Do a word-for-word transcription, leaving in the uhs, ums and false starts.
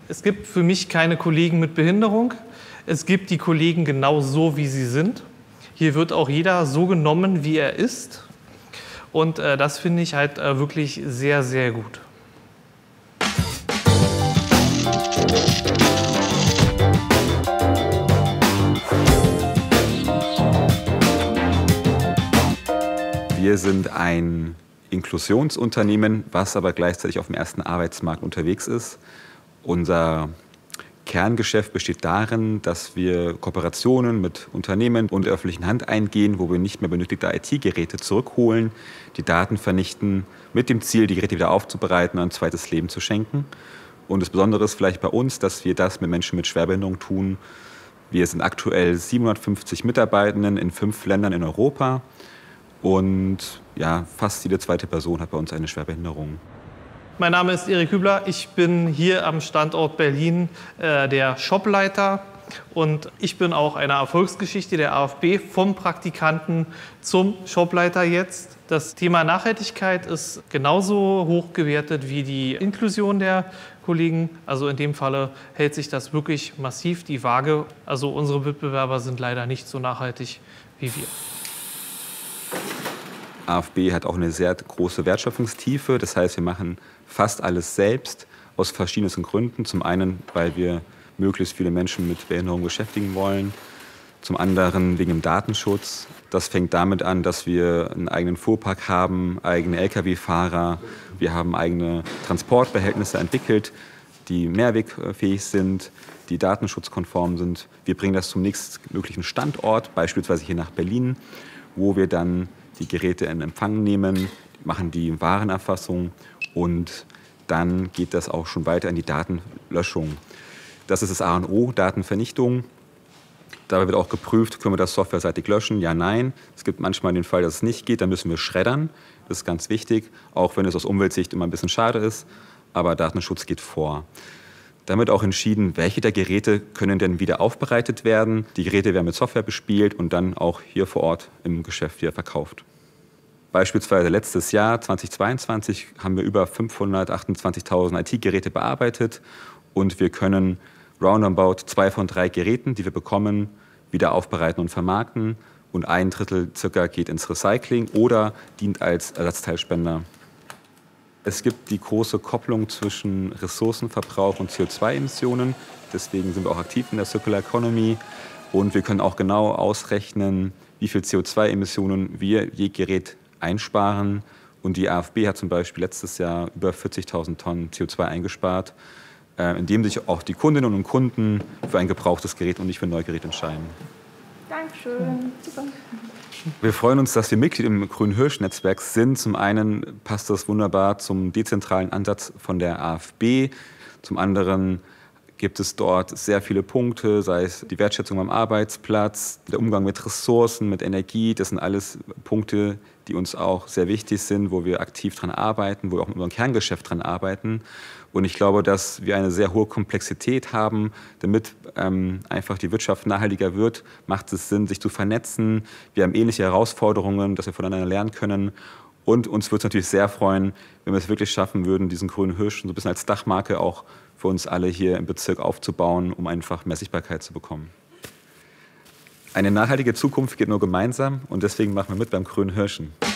Es gibt für mich keine Kollegen mit Behinderung. Es gibt die Kollegen genau so, wie sie sind. Hier wird auch jeder so genommen, wie er ist. Und äh, das finde ich halt äh, wirklich sehr, sehr gut. Wir sind ein Inklusionsunternehmen, was aber gleichzeitig auf dem ersten Arbeitsmarkt unterwegs ist. Unser Kerngeschäft besteht darin, dass wir Kooperationen mit Unternehmen und der öffentlichen Hand eingehen, wo wir nicht mehr benötigte I T-Geräte zurückholen, die Daten vernichten, mit dem Ziel, die Geräte wieder aufzubereiten und ein zweites Leben zu schenken. Und das Besondere ist vielleicht bei uns, dass wir das mit Menschen mit Schwerbehinderung tun. Wir sind aktuell siebenhundertfünfzig Mitarbeitenden in fünf Ländern in Europa. Und ja, fast jede zweite Person hat bei uns eine Schwerbehinderung. Mein Name ist Erik Hübler. Ich bin hier am Standort Berlin äh, der Shopleiter. Und ich bin auch eine Erfolgsgeschichte der A F B, vom Praktikanten zum Shopleiter jetzt. Das Thema Nachhaltigkeit ist genauso hoch gewertet wie die Inklusion der Kollegen. Also in dem Falle hält sich das wirklich massiv die Waage. Also unsere Mitbewerber sind leider nicht so nachhaltig wie wir. A F B hat auch eine sehr große Wertschöpfungstiefe. Das heißt, wir machen fast alles selbst aus verschiedensten Gründen. Zum einen, weil wir möglichst viele Menschen mit Behinderung beschäftigen wollen. Zum anderen wegen dem Datenschutz. Das fängt damit an, dass wir einen eigenen Fuhrpark haben, eigene L K W-Fahrer. Wir haben eigene Transportbehältnisse entwickelt, die mehrwegfähig sind, die datenschutzkonform sind. Wir bringen das zum nächstmöglichen Standort, beispielsweise hier nach Berlin, wo wir dann die Geräte in Empfang nehmen, machen die Warenerfassung und dann geht das auch schon weiter in die Datenlöschung. Das ist das A und O, Datenvernichtung. Dabei wird auch geprüft, können wir das softwareseitig löschen? Ja, nein. Es gibt manchmal den Fall, dass es nicht geht, dann müssen wir schreddern. Das ist ganz wichtig, auch wenn es aus Umweltsicht immer ein bisschen schade ist, aber Datenschutz geht vor. Damit auch entschieden, welche der Geräte können denn wieder aufbereitet werden. Die Geräte werden mit Software bespielt und dann auch hier vor Ort im Geschäft wieder verkauft. Beispielsweise letztes Jahr, zweitausendzweiundzwanzig, haben wir über fünfhundertachtundzwanzigtausend I T-Geräte bearbeitet und wir können roundabout zwei von drei Geräten, die wir bekommen, wieder aufbereiten und vermarkten und ein Drittel circa geht ins Recycling oder dient als Ersatzteilspender. Es gibt die große Kopplung zwischen Ressourcenverbrauch und C O zwei Emissionen. Deswegen sind wir auch aktiv in der Circular Economy. Und wir können auch genau ausrechnen, wie viel C O zwei Emissionen wir je Gerät einsparen. Und die A F B hat zum Beispiel letztes Jahr über vierzigtausend Tonnen C O zwei eingespart, indem sich auch die Kundinnen und Kunden für ein gebrauchtes Gerät und nicht für ein Neugerät entscheiden. Dankeschön. Super. Wir freuen uns, dass wir Mitglied im Grünen Hirsch-Netzwerk sind. Zum einen passt das wunderbar zum dezentralen Ansatz von der A F B. Zum anderen gibt es dort sehr viele Punkte, sei es die Wertschätzung am Arbeitsplatz, der Umgang mit Ressourcen, mit Energie. Das sind alles Punkte, die uns auch sehr wichtig sind, wo wir aktiv dran arbeiten, wo wir auch mit unserem Kerngeschäft dran arbeiten. Und ich glaube, dass wir eine sehr hohe Komplexität haben. Damit ähm, einfach die Wirtschaft nachhaltiger wird, macht es Sinn, sich zu vernetzen. Wir haben ähnliche Herausforderungen, dass wir voneinander lernen können. Und uns würde es natürlich sehr freuen, wenn wir es wirklich schaffen würden, diesen grünen Hirsch so ein bisschen als Dachmarke auch für uns alle hier im Bezirk aufzubauen, um einfach mehr Sichtbarkeit zu bekommen. Eine nachhaltige Zukunft geht nur gemeinsam und deswegen machen wir mit beim Grünen Hirschen.